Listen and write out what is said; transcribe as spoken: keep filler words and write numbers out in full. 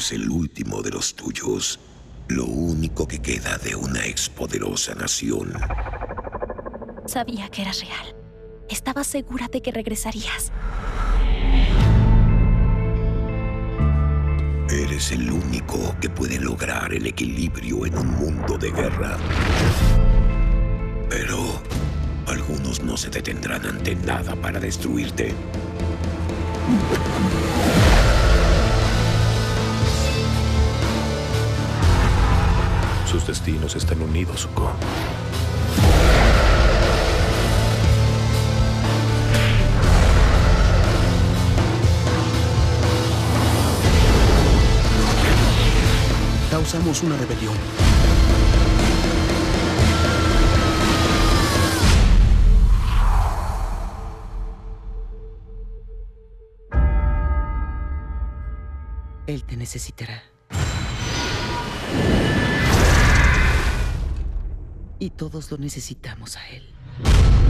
Eres el último de los tuyos. Lo único que queda de una expoderosa nación. Sabía que eras real. Estaba segura de que regresarías. Eres el único que puede lograr el equilibrio en un mundo de guerra. Pero algunos no se detendrán ante nada para destruirte. Sus destinos están unidos, Zuko. Causamos una rebelión. Él te necesitará. Y todos lo necesitamos a él.